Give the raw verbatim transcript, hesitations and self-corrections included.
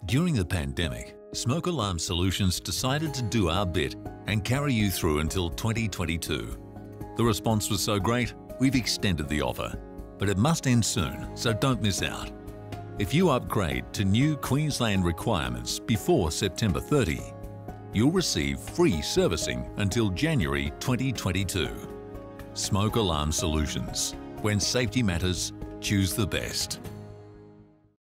During the pandemic, Smoke Alarm Solutions decided to do our bit and carry you through until twenty twenty-two. The response was so great, we've extended the offer, but it must end soon, so don't miss out. If you upgrade to new Queensland requirements before September thirtieth, you'll receive free servicing until January twenty twenty-two. Smoke Alarm Solutions. When safety matters, choose the best.